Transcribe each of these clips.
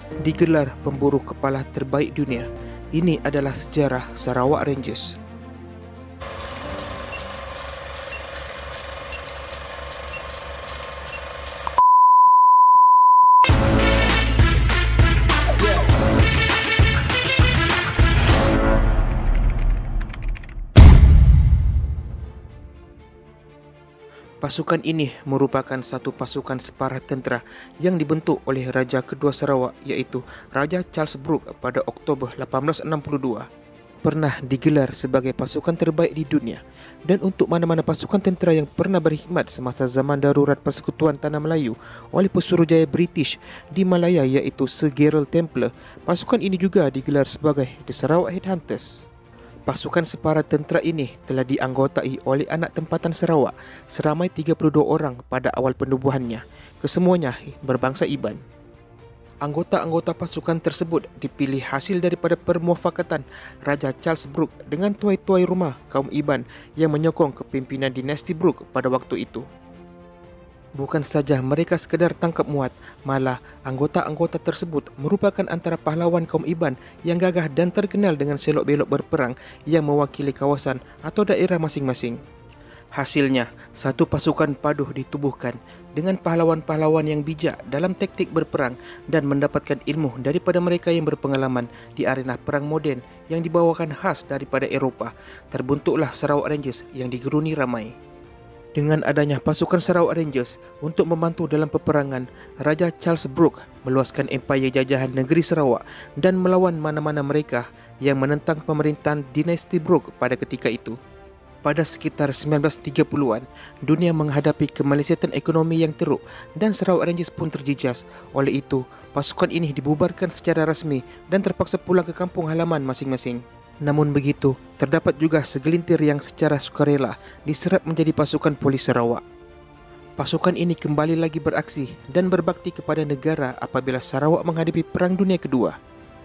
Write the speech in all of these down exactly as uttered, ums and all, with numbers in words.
Digelar pemburu kepala terbaik dunia. Ini adalah sejarah Sarawak Rangers. Pasukan ini merupakan satu pasukan separah tentera yang dibentuk oleh Raja Kedua Sarawak iaitu Raja Charles Brooke pada Oktober lapan belas enam puluh dua. Pernah digelar sebagai pasukan terbaik di dunia, dan untuk mana-mana pasukan tentera yang pernah berkhidmat semasa zaman darurat Persekutuan Tanah Melayu oleh Pesuruhjaya British di Malaya iaitu Sir Gerald Templar, pasukan ini juga digelar sebagai The Sarawak Headhunters. Pasukan separa tentera ini telah dianggotai oleh anak tempatan Sarawak seramai tiga puluh dua orang pada awal penubuhannya, kesemuanya berbangsa Iban. Anggota-anggota pasukan tersebut dipilih hasil daripada permuafakatan Raja Charles Brooke dengan tuai-tuai rumah kaum Iban yang menyokong kepimpinan dinasti Brooke pada waktu itu. Bukan saja mereka sekadar tangkap muat, malah anggota-anggota tersebut merupakan antara pahlawan kaum Iban yang gagah dan terkenal dengan selok-belok berperang yang mewakili kawasan atau daerah masing-masing. Hasilnya, satu pasukan paduh ditubuhkan dengan pahlawan-pahlawan yang bijak dalam taktik berperang dan mendapatkan ilmu daripada mereka yang berpengalaman di arena perang moden yang dibawakan khas daripada Eropah. Terbentuklah Sarawak Rangers yang digeruni ramai. Dengan adanya pasukan Sarawak Rangers untuk membantu dalam peperangan, Raja Charles Brooke meluaskan empayar jajahan negeri Sarawak dan melawan mana-mana mereka yang menentang pemerintahan dinasti Brooke pada ketika itu. Pada sekitar sembilan belas tiga puluhan, dunia menghadapi kemelesetan ekonomi yang teruk dan Sarawak Rangers pun terjejas. Oleh itu, pasukan ini dibubarkan secara rasmi dan terpaksa pulang ke kampung halaman masing-masing. Namun begitu, terdapat juga segelintir yang secara sukarela diserap menjadi pasukan polis Sarawak. Pasukan ini kembali lagi beraksi dan berbakti kepada negara apabila Sarawak menghadapi Perang Dunia Kedua.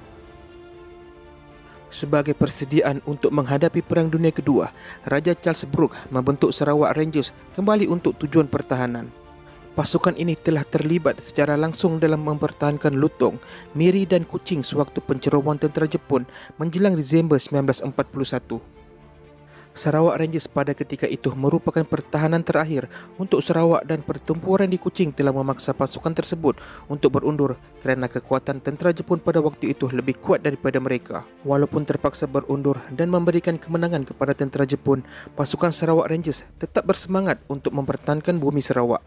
Sebagai persediaan untuk menghadapi Perang Dunia Kedua, Raja Charles Brooke membentuk Sarawak Rangers kembali untuk tujuan pertahanan. Pasukan ini telah terlibat secara langsung dalam mempertahankan Lutong, Miri dan Kuching sewaktu pencerobohan tentera Jepun menjelang Disember sembilan belas empat puluh satu. Sarawak Rangers pada ketika itu merupakan pertahanan terakhir untuk Sarawak dan pertempuran di Kuching telah memaksa pasukan tersebut untuk berundur kerana kekuatan tentera Jepun pada waktu itu lebih kuat daripada mereka. Walaupun terpaksa berundur dan memberikan kemenangan kepada tentera Jepun, pasukan Sarawak Rangers tetap bersemangat untuk mempertahankan bumi Sarawak.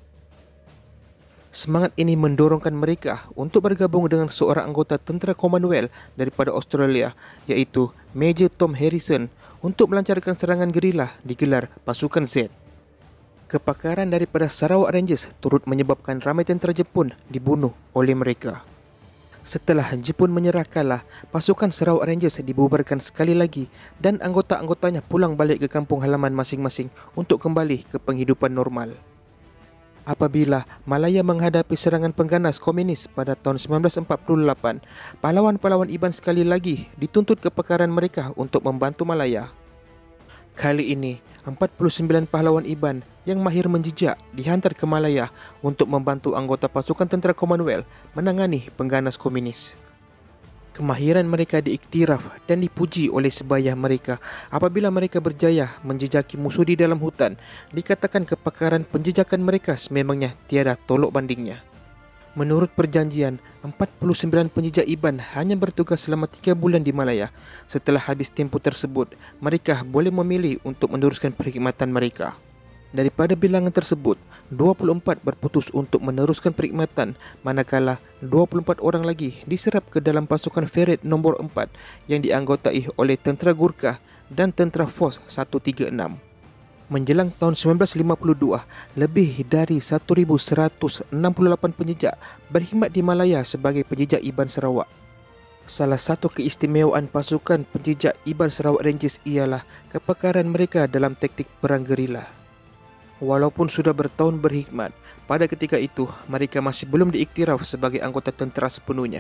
Semangat ini mendorongkan mereka untuk bergabung dengan seorang anggota tentera Commonwealth daripada Australia iaitu Major Tom Harrison untuk melancarkan serangan gerila digelar Pasukan Z. Kepakaran daripada Sarawak Rangers turut menyebabkan ramai tentera Jepun dibunuh oleh mereka. Setelah Jepun menyerah kalah, pasukan Sarawak Rangers dibubarkan sekali lagi dan anggota-anggotanya pulang balik ke kampung halaman masing-masing untuk kembali ke penghidupan normal. Apabila Malaya menghadapi serangan pengganas komunis pada tahun sembilan belas empat puluh lapan, pahlawan-pahlawan Iban sekali lagi dituntut kepakaran mereka untuk membantu Malaya. Kali ini, empat puluh sembilan pahlawan Iban yang mahir menjejak dihantar ke Malaya untuk membantu anggota pasukan tentera Commonwealth menangani pengganas komunis. Kemahiran mereka diiktiraf dan dipuji oleh sebaya mereka apabila mereka berjaya menjejaki musuh di dalam hutan. Dikatakan kepakaran penjejakan mereka sememangnya tiada tolok bandingnya. Menurut perjanjian, empat puluh sembilan penjejak Iban hanya bertugas selama tiga bulan di Malaya. Setelah habis tempoh tersebut, mereka boleh memilih untuk meneruskan perkhidmatan mereka. Daripada bilangan tersebut, dua puluh empat berputus untuk meneruskan perkhidmatan, manakala dua puluh empat orang lagi diserap ke dalam pasukan Ferret nombor empat yang dianggotai oleh tentera Gurkha dan tentera Force seratus tiga puluh enam. Menjelang tahun sembilan belas lima puluh dua, lebih dari seribu seratus enam puluh lapan penjejak berkhidmat di Malaya sebagai penjejak Iban Sarawak. Salah satu keistimewaan pasukan penjejak Iban Sarawak Rangers ialah kepakaran mereka dalam taktik perang gerila. Walaupun sudah bertahun berkhidmat, pada ketika itu mereka masih belum diiktiraf sebagai anggota tentera sepenuhnya.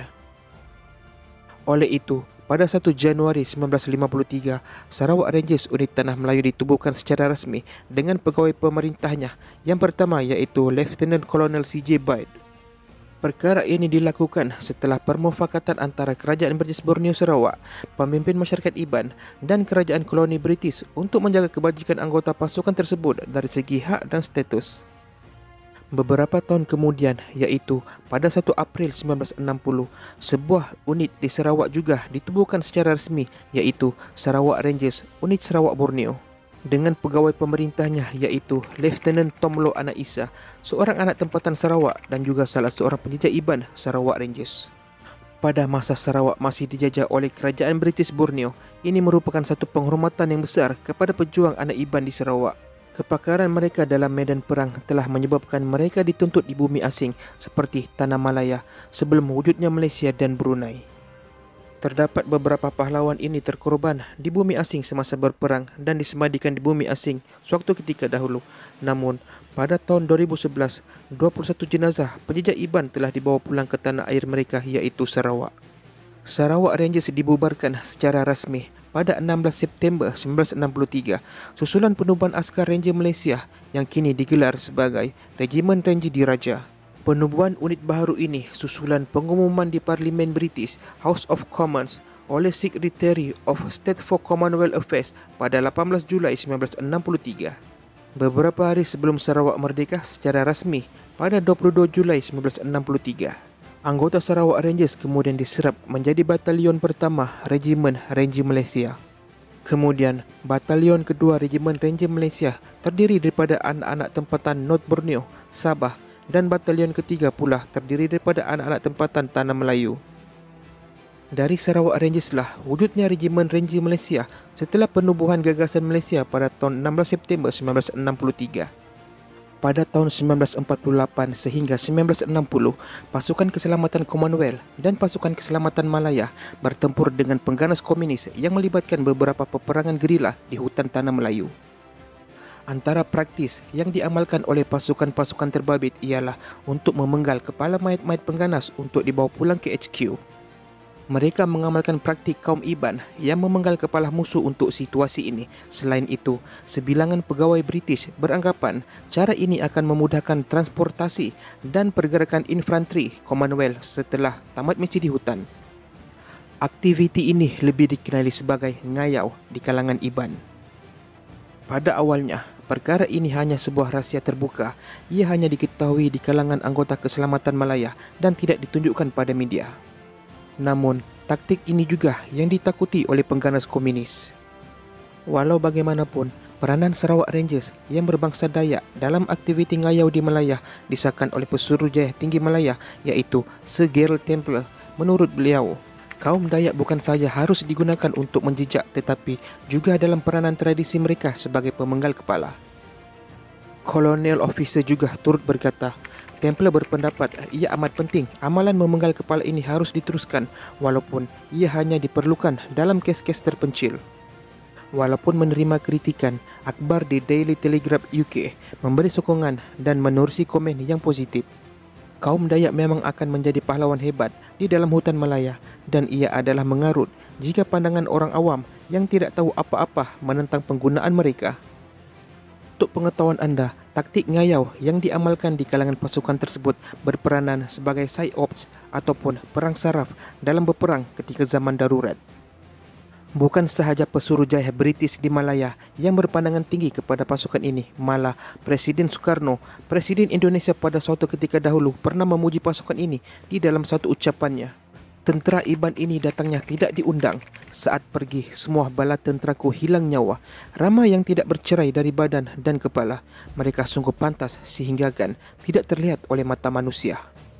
Oleh itu, pada satu Januari sembilan belas lima puluh tiga, Sarawak Rangers unit Tanah Melayu ditubuhkan secara rasmi dengan pegawai pemerintahnya yang pertama iaitu Lieutenant Colonel C J Byde. Perkara ini dilakukan setelah permufakatan antara Kerajaan British Borneo Sarawak, pemimpin masyarakat Iban dan Kerajaan Koloni British untuk menjaga kebajikan anggota pasukan tersebut dari segi hak dan status. Beberapa tahun kemudian, iaitu pada satu April sembilan belas enam puluh, sebuah unit di Sarawak juga ditubuhkan secara resmi, iaitu Sarawak Rangers, unit Sarawak Borneo, dengan pegawai pemerintahnya iaitu Lieutenant Tom Low Anak Isa, seorang anak tempatan Sarawak dan juga salah seorang penjajah Iban Sarawak Rangers. Pada masa Sarawak masih dijajah oleh Kerajaan British Borneo, ini merupakan satu penghormatan yang besar kepada pejuang anak Iban di Sarawak. Kepakaran mereka dalam medan perang telah menyebabkan mereka dituntut di bumi asing seperti Tanah Malaya sebelum wujudnya Malaysia dan Brunei. Terdapat beberapa pahlawan ini terkorban di bumi asing semasa berperang dan disemadikan di bumi asing sewaktu ketika dahulu. Namun, pada tahun dua ribu sebelas, dua puluh satu jenazah penjajah Iban telah dibawa pulang ke tanah air mereka iaitu Sarawak. Sarawak Rangers dibubarkan secara rasmi pada enam belas September sembilan belas enam puluh tiga susulan penubuhan askar Ranger Malaysia yang kini digelar sebagai Regimen Ranger Diraja. Penubuhan unit baharu ini susulan pengumuman di Parlimen British House of Commons oleh Secretary of State for Commonwealth Affairs pada lapan belas Julai sembilan belas enam puluh tiga. Beberapa hari sebelum Sarawak merdeka secara rasmi pada dua puluh dua Julai sembilan belas enam puluh tiga. Anggota Sarawak Rangers kemudian diserap menjadi Batalion Pertama Regimen Ranger Malaysia. Kemudian, Batalion Kedua Regimen Ranger Malaysia terdiri daripada anak-anak tempatan North Borneo, Sabah, dan Batalion Ketiga pula terdiri daripada anak-anak tempatan Tanah Melayu. Dari Sarawak Rangers lah wujudnya Regimen Ranger Malaysia setelah penubuhan gagasan Malaysia pada tahun enam belas September sembilan belas enam puluh tiga. Pada tahun sembilan belas empat puluh lapan sehingga sembilan belas enam puluh, pasukan keselamatan Commonwealth dan pasukan keselamatan Malaya bertempur dengan pengganas komunis yang melibatkan beberapa peperangan gerila di hutan Tanah Melayu. Antara praktis yang diamalkan oleh pasukan-pasukan terbabit ialah untuk memenggal kepala mayat-mayat pengganas untuk dibawa pulang ke H Q. Mereka mengamalkan praktik kaum Iban yang memenggal kepala musuh untuk situasi ini. Selain itu, sebilangan pegawai British beranggapan cara ini akan memudahkan transportasi dan pergerakan infanteri Commonwealth setelah tamat misi di hutan. Aktiviti ini lebih dikenali sebagai ngayau di kalangan Iban. Pada awalnya, perkara ini hanya sebuah rahsia terbuka. Ia hanya diketahui di kalangan anggota keselamatan Malaya dan tidak ditunjukkan pada media. Namun, taktik ini juga yang ditakuti oleh pengganas komunis. Walau bagaimanapun, peranan Sarawak Rangers yang berbangsa Dayak dalam aktiviti ngayau di Malaya disahkan oleh Pesuruhjaya Tinggi Malaya iaitu Sir Gerald Templer. Menurut beliau, kaum Dayak bukan saja harus digunakan untuk menjejak tetapi juga dalam peranan tradisi mereka sebagai pemenggal kepala. Colonial Officer juga turut berkata, Templer berpendapat ia amat penting amalan memenggal kepala ini harus diteruskan walaupun ia hanya diperlukan dalam kes-kes terpencil. Walaupun menerima kritikan, akhbar di Daily Telegraph U K memberi sokongan dan menerusi komen yang positif. Kaum Dayak memang akan menjadi pahlawan hebat di dalam hutan Malaya dan ia adalah mengarut jika pandangan orang awam yang tidak tahu apa-apa menentang penggunaan mereka. Untuk pengetahuan anda, taktik ngayau yang diamalkan di kalangan pasukan tersebut berperanan sebagai psyops ataupun perang saraf dalam berperang ketika zaman darurat. Bukan sahaja Pesuruhjaya British di Malaya yang berpandangan tinggi kepada pasukan ini, malah Presiden Soekarno, Presiden Indonesia pada suatu ketika dahulu pernah memuji pasukan ini di dalam satu ucapannya. Tentera Iban ini datangnya tidak diundang. Saat pergi, semua bala tenteraku hilang nyawa. Ramai yang tidak bercerai dari badan dan kepala. Mereka sungguh pantas sehinggakan tidak terlihat oleh mata manusia.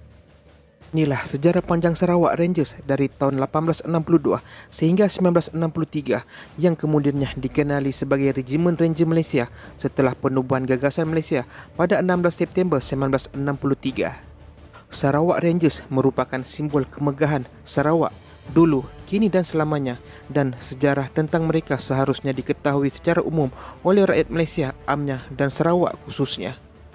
Inilah sejarah panjang Sarawak Rangers dari tahun lapan belas enam puluh dua sehingga sembilan belas enam puluh tiga yang kemudiannya dikenali sebagai Regimen Ranger Malaysia setelah penubuhan gagasan Malaysia pada enam belas September sembilan belas enam puluh tiga. Sarawak Rangers merupakan simbol kemegahan Sarawak dulu, kini dan selamanya, dan sejarah tentang mereka seharusnya diketahui secara umum oleh rakyat Malaysia amnya dan Sarawak khususnya.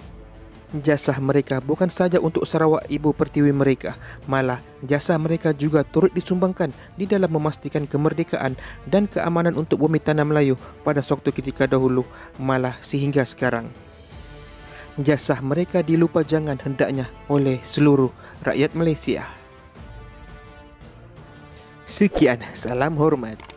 Jasa mereka bukan saja untuk Sarawak ibu pertiwi mereka, malah jasa mereka juga turut disumbangkan di dalam memastikan kemerdekaan dan keamanan untuk bumi tanah Melayu pada suatu ketika dahulu, malah sehingga sekarang. Jasa mereka dilupa jangan hendaknya oleh seluruh rakyat Malaysia. Sekian, salam hormat.